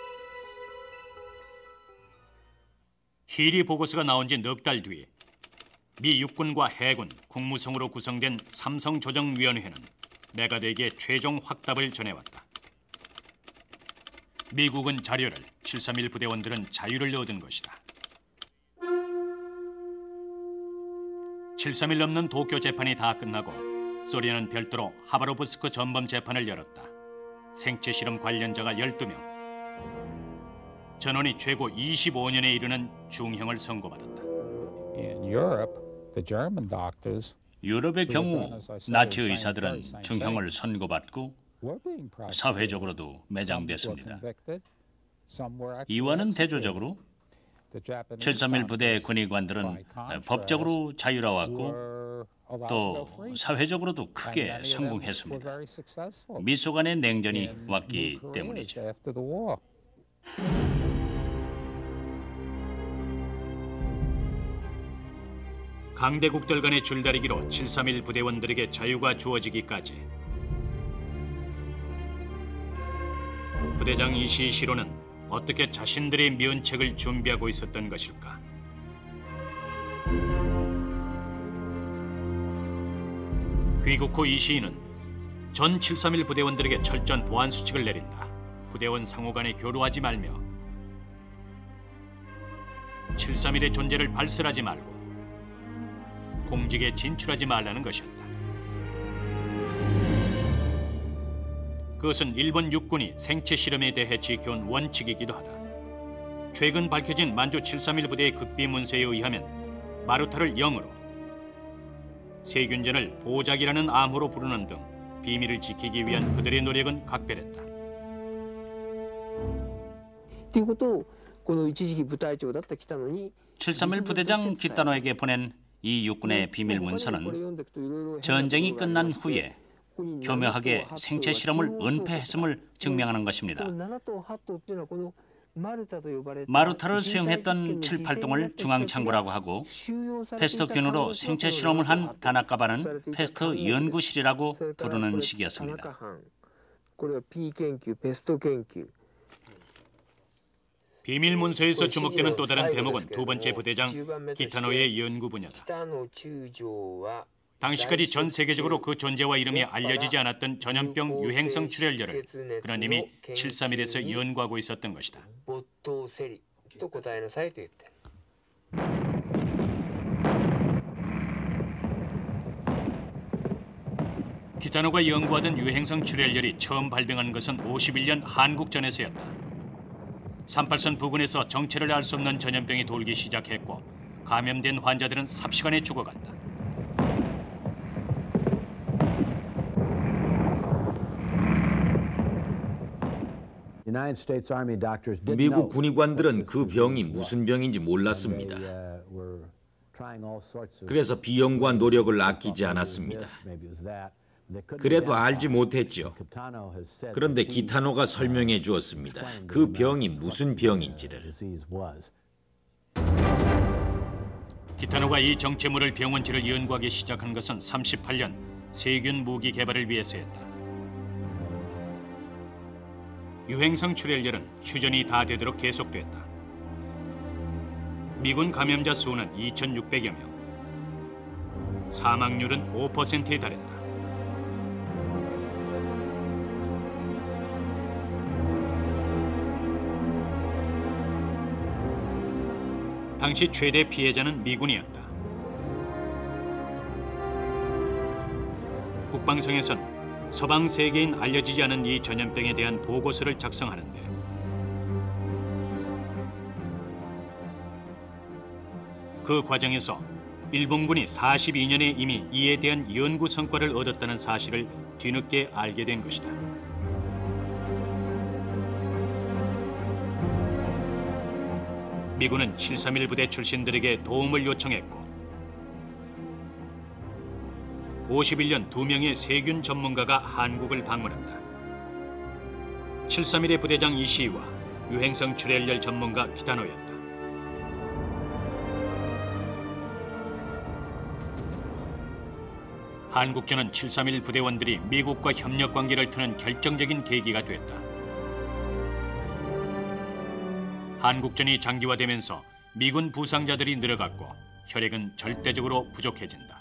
힐이 보고서가 나온 지 넉 달 뒤 미 육군과 해군, 국무성으로 구성된 삼성조정위원회는 메가드에게 최종 확답을 전해왔다. 미국은 자료를, 칠삼일 부대원들은 자유를 얻은 것이다. 칠삼일 넘는 도쿄 재판이 다 끝나고 소련은 별도로 하바로브스크 전범 재판을 열었다. 생체 실험 관련자가 열두 명, 전원이 최고 이십오 년에 이르는 중형을 선고받았다. 유럽의 경우 나치 의사들은 중형을 선고받고 사회적으로도 매장됐습니다. 이와는 대조적으로 칠삼일 부대 군의관들은 법적으로 자유로웠고 또 사회적으로도 크게 성공했습니다. 미소 간의 냉전이 왔기 때문이죠. 강대국들 간의 줄다리기로 칠삼일 부대원들에게 자유가 주어지기까지 부대장 이시 시로는 어떻게 자신들의 면책을 준비하고 있었던 것일까? 귀국 후 이시인은 전 칠삼일 부대원들에게 철저한 보안 수칙을 내린다. 부대원 상호 간에 교류하지 말며 칠삼일의 존재를 발설하지 말고 공직에 진출하지 말라는 것이었다. 그것은 일본 육군이 생체 실험에 대해 지켜온 원칙이기도 하다. 최근 밝혀진 만주 칠삼일 부대의 극비 문서에 의하면 마루타를 영으로, 세균전을 보작이라는 암호로 부르는 등 비밀을 지키기 위한 그들의 노력은 각별했다. 칠삼일 부대장 기타노에게 보낸 이 육군의 비밀 문서는 전쟁이 끝난 후에 교묘하게 생체 실험을 은폐했음을 증명하는 것입니다. 마루타를 수용했던 칠, 팔 동을 중앙창고라고 하고 패스트균으로 생체 실험을 한 다나카바는 패스트 연구실이라고 부르는 식이었습니다. 비밀 문서에서 주목되는 또 다른 대목은 두 번째 부대장 기타노의 연구 분야다. 당시까지 전 세계적으로 그 존재와 이름이 알려지지 않았던 전염병 유행성 출혈열을 그는 이미 칠삼일에서 연구하고 있었던 것이다. 기타노가 연구하던 유행성 출혈열이 처음 발병한 것은 오십일 년 한국전에서였다. 삼팔선 부근에서 정체를 알 수 없는 전염병이 돌기 시작했고 감염된 환자들은 삽시간에 죽어갔다. 미국 군의관들은 그 병이 무슨 병인지 몰랐습니다. 그래서 비용과 노력을 아끼지 않았습니다. 그래도 알지 못했죠. 그런데 기타노가 설명해 주었습니다. 그 병이 무슨 병인지를. 기타노가 이 정체물을 병원치를 연구하기 시작한 것은 삼십팔 년 세균 무기 개발을 위해서였다. 유행성 출혈열은 휴전이 다 되도록 계속됐다. 미군 감염자 수는 이천육백여 명, 사망률은 오 퍼센트에 달했다. 당시 최대 피해자는 미군이었다. 국방성에선 서방 세계인 알려지지 않은 이 전염병에 대한 보고서를 작성하는데 그 과정에서 일본군이 사십이 년에 이미 이에 대한 연구 성과를 얻었다는 사실을 뒤늦게 알게 된 것이다. 미군은 칠삼일 부대 출신들에게 도움을 요청했고 오십일 년 두 명의 세균 전문가가 한국을 방문한다. 칠삼일의 부대장 이시이와 유행성 출혈열 전문가 기타노였다. 한국전은 칠삼일 부대원들이 미국과 협력 관계를 트는 결정적인 계기가 됐다. 한국전이 장기화되면서 미군 부상자들이 늘어갔고 혈액은 절대적으로 부족해진다.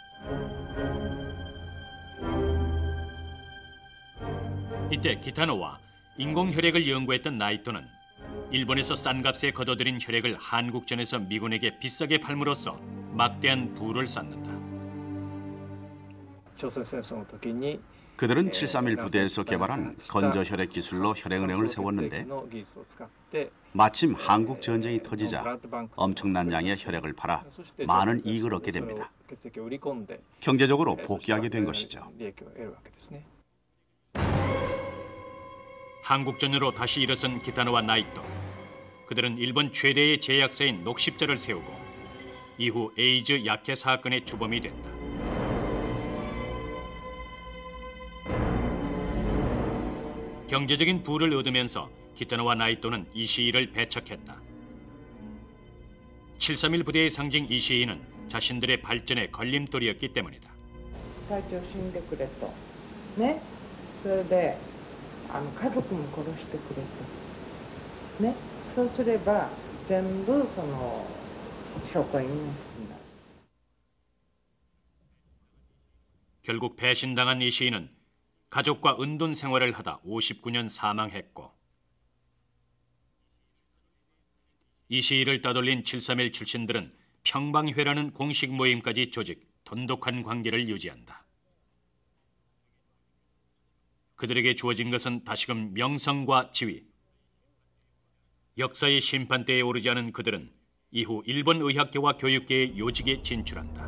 이때 기타노와 인공혈액을 연구했던 나이토는 일본에서 싼 값에 거둬들인 혈액을 한국전에서 미군에게 비싸게 팔므로써 막대한 부를 쌓는다. 그들은 칠삼일 부대에서 개발한 건저 혈액 기술로 혈액은행을 세웠는데 마침 한국 전쟁이 터지자 엄청난 양의 혈액을 팔아 많은 이익을 얻게 됩니다. 경제적으로 복귀하게 된 것이죠. 한국전으로 다시 일어선 기타노와 나이토. 그들은 일본 최대의 제약사인 녹십자를 세우고 이후 에이즈 약해 사건의 주범이 된다. 경제적인 부를 얻으면서 기타노와 나이토는 이시이를 배척했다. 칠삼일 부대의 상징 이시이는 자신들의 발전의 걸림돌이었기 때문이다. 결국 배신당한 이시이는 가족과 은둔 생활을 하다 오십구 년 사망했고 이시이를 따돌린 칠삼일 출신들은 평방회라는 공식 모임까지 조직, 돈독한 관계를 유지한다. 그들에게 주어진 것은 다시금 명성과 지위. 역사의 심판대에 오르지 않은 그들은 이후 일본 의학계와 교육계의 요직에 진출한다.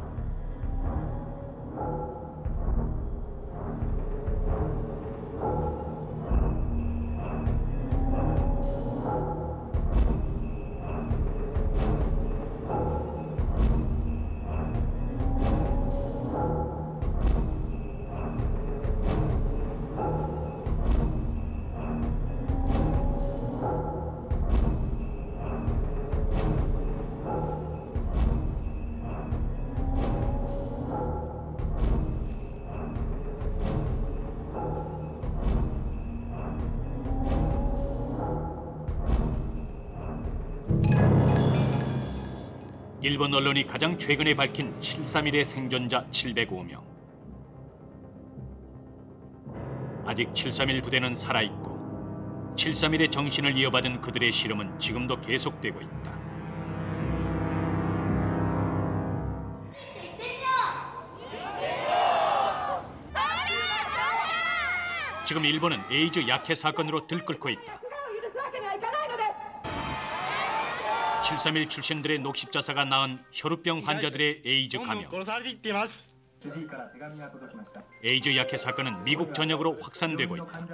일본 언론이 가장 최근에 밝힌 칠삼일의 생존자 칠백오 명. 아직 칠삼일 부대는 살아있고 칠삼일의 정신을 이어받은 그들의 실험은 지금도 계속되고 있다. 지금 일본은 에이즈 약해 사건으로 들끓고 있다. 칠삼일 출신들의 녹십자사가 낳은 혈우병 환자들의 에이즈 감염. 에이즈 약해 사건은 미국 전역으로 확산되고 있다.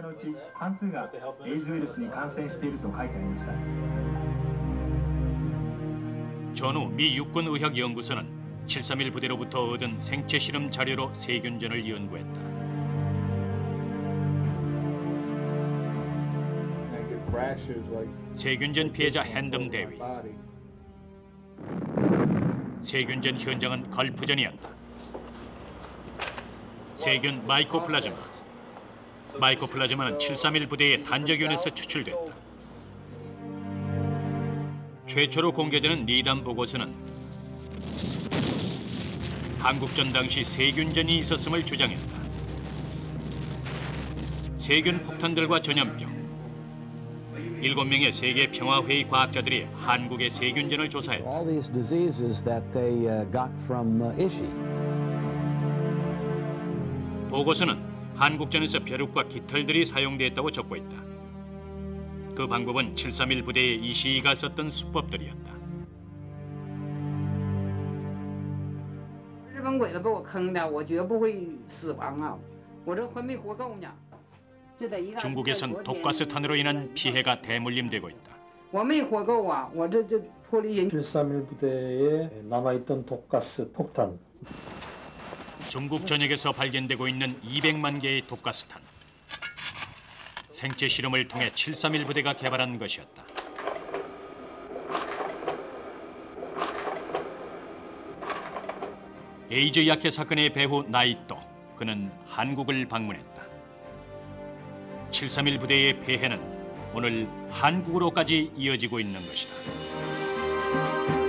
전후 미 육군의학연구소는 칠삼일 부대로부터 얻은 생체 실험 자료로 세균전을 연구했다. 세균전 피해자 핸덤 대위. 세균전 현장은 걸프전이었다. 세균 마이코플라즈마. 마이코플라즈마는 칠삼일 부대의 단적윤에서 추출됐다. 최초로 공개되는 리담 보고서는 한국전 당시 세균전이 있었음을 주장했다. 세균 폭탄들과 전염병. 일곱 명의 세계 평화회의 과학자들이 한국의 세균전을 조사했다. All these diseases that they uh, got from uh, Ishi. 보고서는 한국전에서 벼룩과 깃털들이 사용됐다고 적고 있다. 그 방법은 칠삼일 부대의 이시이가 썼던 수법들이었다. 日本鬼子把我坑的，我绝不会死亡啊！我这还没活够呢。 중국에선 독가스탄으로 인한 피해가 대물림되고 있다. 我没活够啊！我这这脱离人。 칠삼일 부대에 남아있던 독가스 폭탄. 중국 전역에서 발견되고 있는 이백만 개의 독가스탄. 생체 실험을 통해 칠삼일 부대가 개발한 것이었다. 에이즈 약해 사건의 배후 나이토. 그는 한국을 방문했다. 칠삼일 부대의 폐해는 오늘 한국으로까지 이어지고 있는 것이다.